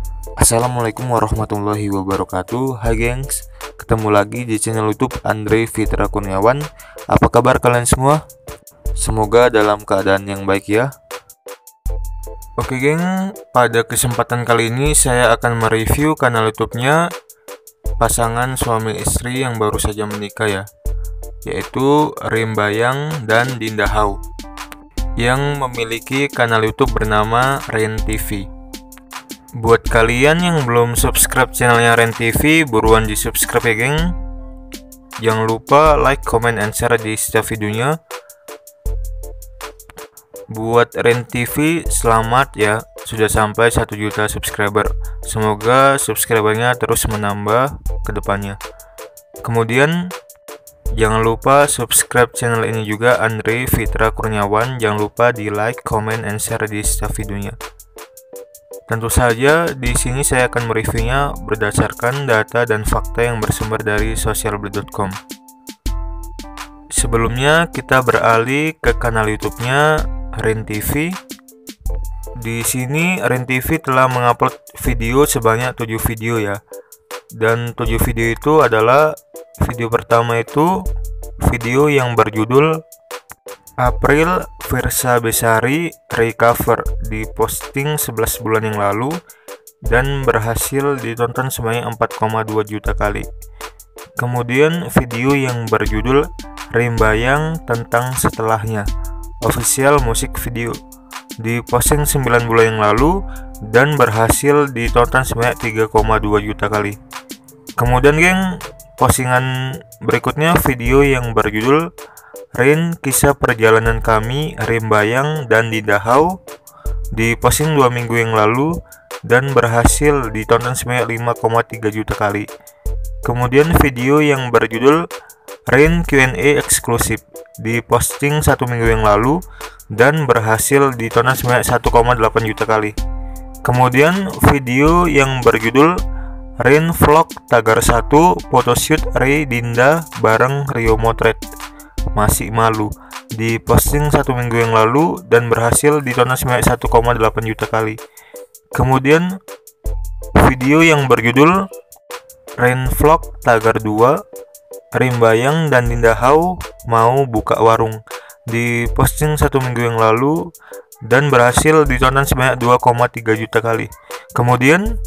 Assalamualaikum warahmatullahi wabarakatuh. Hai gengs, ketemu lagi di channel YouTube Andre Fitra Kurniawan. Apa kabar kalian semua? Semoga dalam keadaan yang baik ya. Oke geng, pada kesempatan kali ini saya akan mereview kanal YouTube-nya pasangan suami istri yang baru saja menikah ya, yaitu Rimbayang dan Dinda Hau, yang memiliki kanal YouTube bernama Ren TV. Buat kalian yang belum subscribe channelnya Ren TV, buruan di subscribe ya geng. Jangan lupa like, comment, and share di setiap videonya. Buat Ren TV, selamat ya, sudah sampai 1 juta subscriber. Semoga subscribernya terus menambah ke depannya. Kemudian jangan lupa subscribe channel ini juga, Andre Fitra Kurniawan. Jangan lupa di like, comment, and share di setiap videonya. Tentu saja di sini saya akan mereviewnya berdasarkan data dan fakta yang bersumber dari socialblade.com. Sebelumnya kita beralih ke kanal YouTube-nya Ren TV. Di sini Ren TV telah mengupload video sebanyak 7 video ya. Dan 7 video itu adalah video pertama itu video yang berjudul April Virsa Besari Recover, diposting 11 bulan yang lalu dan berhasil ditonton sebanyak 4,2 juta kali. Kemudian video yang berjudul Rimbayang Tentang Setelahnya, official musik video, diposting 9 bulan yang lalu dan berhasil ditonton sebanyak 3,2 juta kali. Kemudian geng, postingan berikutnya video yang berjudul Rin, Kisah Perjalanan Kami, Rimbayang dan Dinda Hau, diposting 2 minggu yang lalu dan berhasil ditonton sebanyak 5,3 juta kali. Kemudian video yang berjudul Rin Q&A eksklusif, diposting 1 minggu yang lalu dan berhasil ditonton sebanyak 1,8 juta kali. Kemudian video yang berjudul Rin Vlog Tagar 1 Photoshoot Ray Dinda bareng Rio Motret, Masih Malu, diposting 1 minggu yang lalu dan berhasil ditonton sebanyak 1,8 juta kali. Kemudian video yang berjudul Ren Vlog Tagar 2 Rimbayang dan Dinda Hau Mau Buka Warung, diposting 1 minggu yang lalu dan berhasil ditonton sebanyak 2,3 juta kali. Kemudian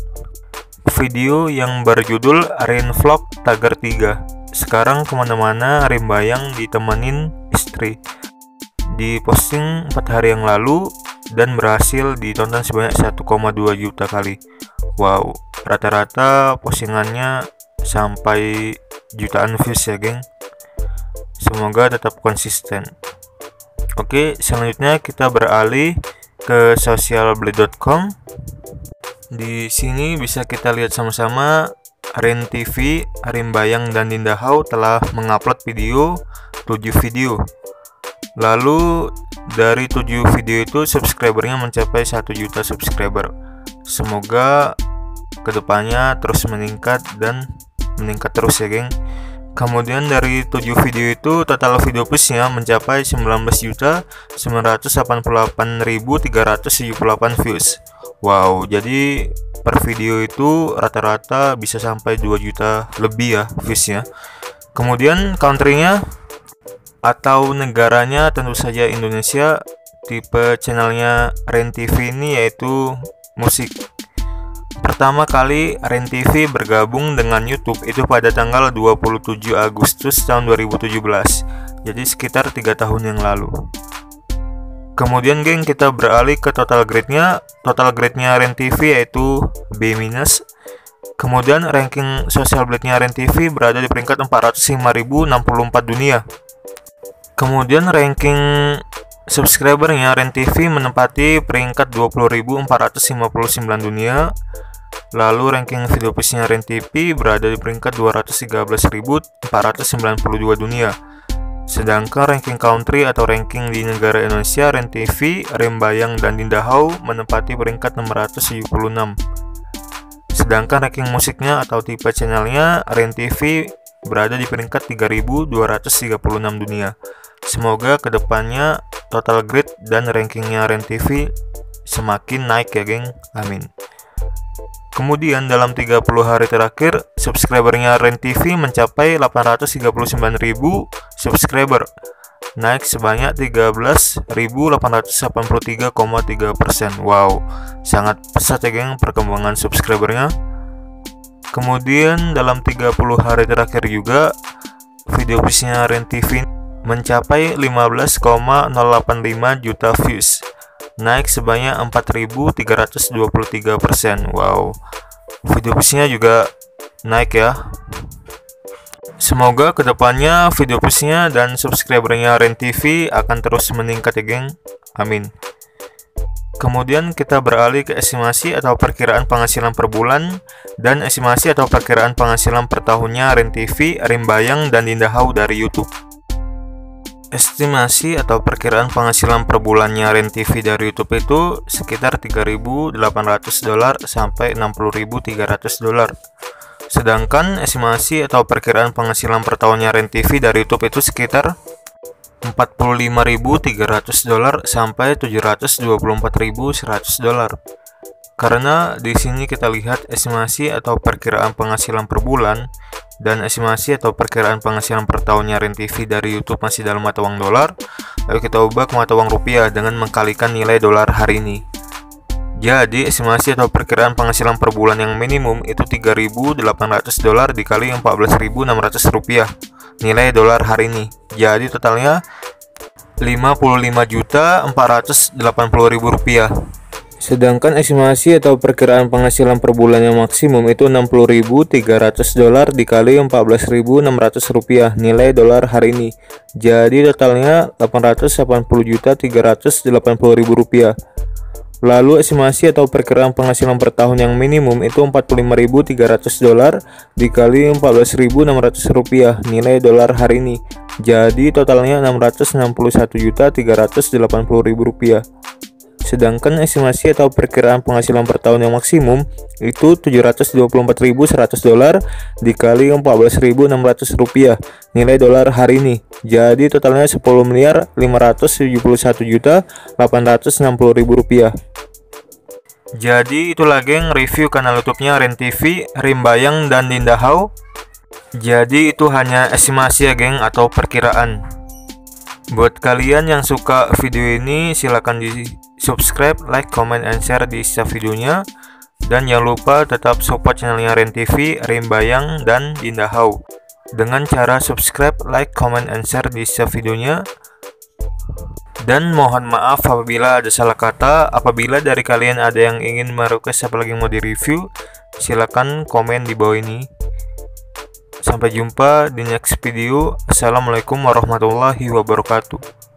video yang berjudul Ren Vlog Tagar 3 Sekarang Kemana-mana Rimbayang ditemenin istri, diposting 4 hari yang lalu dan berhasil ditonton sebanyak 1,2 juta kali. Wow, rata-rata postingannya sampai jutaan views ya geng. Semoga tetap konsisten. Oke, selanjutnya kita beralih ke socialblade.com. Di sini bisa kita lihat sama-sama Ren TV, Rimbayang dan Dinda Hau telah mengupload video 7 video. Lalu dari 7 video itu subscribernya mencapai 1 juta subscriber. Semoga kedepannya terus meningkat dan meningkat terus ya geng. Kemudian dari 7 video itu total video plusnya mencapai 19.988.378 views. Wow, jadi per video itu rata-rata bisa sampai 2 juta lebih ya viewsnya. Kemudian country-nya atau negaranya tentu saja Indonesia. Tipe channelnya Ren TV ini yaitu musik. Pertama kali Ren TV bergabung dengan YouTube itu pada tanggal 27 Agustus tahun 2017. Jadi sekitar 3 tahun yang lalu. Kemudian geng, kita beralih ke total grade-nya. Total grade-nya Ren TV yaitu B-. Kemudian ranking socialblade-nya Ren TV berada di peringkat 405.064 dunia. Kemudian ranking subscribernya Ren TV menempati peringkat 20.459 dunia. Lalu ranking video plusnya Ren TV berada di peringkat 213.492 dunia. Sedangkan ranking country atau ranking di negara Indonesia, Ren TV, Rimbayang dan Dinda Hau menempati peringkat 676. Sedangkan ranking musiknya atau tipe channelnya Ren TV berada di peringkat 3236 dunia. Semoga kedepannya total grade dan rankingnya Ren TV semakin naik ya geng, amin. Kemudian dalam 30 hari terakhir, subscribernya Ren TV mencapai 839.000 subscriber, naik sebanyak 13.883,3%. Wow, sangat pesat ya geng perkembangan subscribernya. Kemudian dalam 30 hari terakhir juga, video views-nya Ren TV mencapai 15,085 juta views, naik sebanyak 4.323%. Wow, video views-nya juga naik ya. Semoga kedepannya video views-nya dan subscribernya Ren TV akan terus meningkat ya geng. Amin. Kemudian kita beralih ke estimasi atau perkiraan penghasilan per bulan dan estimasi atau perkiraan penghasilan per tahunnya Ren TV, Rimbayang, dan Dinda Hau dari YouTube. Estimasi atau perkiraan penghasilan per bulannya Ren TV dari YouTube itu sekitar $3.800 sampai $60.300. Sedangkan estimasi atau perkiraan penghasilan per tahunnya Ren TV dari YouTube itu sekitar $45.300 sampai $724.100. Karena di sini kita lihat estimasi atau perkiraan penghasilan per bulan dan estimasi atau perkiraan penghasilan per tahunnya Ren TV dari YouTube masih dalam mata uang dolar, lalu kita ubah ke mata uang rupiah dengan mengkalikan nilai dolar hari ini. Jadi estimasi atau perkiraan penghasilan per bulan yang minimum itu $3.800 dikali 14.600 rupiah nilai dolar hari ini. Jadi totalnya $55.480.000 rupiah. Sedangkan estimasi atau perkiraan penghasilan per bulan yang maksimum itu $60.300 dikali 14.600 rupiah nilai dolar hari ini. Jadi totalnya $880.380.000 rupiah. Lalu estimasi atau perkiraan penghasilan per tahun yang minimum itu $45.300 dikali 14.600 rupiah nilai dolar hari ini. Jadi totalnya $661.380.000 rupiah. Sedangkan estimasi atau perkiraan penghasilan per tahun yang maksimum itu $724.100 dikali 14.600 rupiah nilai dolar hari ini. Jadi totalnya $10.571.860.000 rupiah. Jadi itulah geng review kanal YouTube-nya Ren TV, Rimbayang, dan Dinda Hau. Jadi itu hanya estimasi ya geng atau perkiraan. Buat kalian yang suka video ini silahkan di subscribe, like, comment, and share di setiap videonya. Dan jangan lupa tetap support channelnya Ren TV, Rimbayang, dan Dinda Hau dengan cara subscribe, like, comment, and share di setiap videonya. Dan mohon maaf apabila ada salah kata. Apabila dari kalian ada yang ingin merequest apalagi mau direview, silakan komen di bawah ini. Sampai jumpa di next video. Assalamualaikum warahmatullahi wabarakatuh.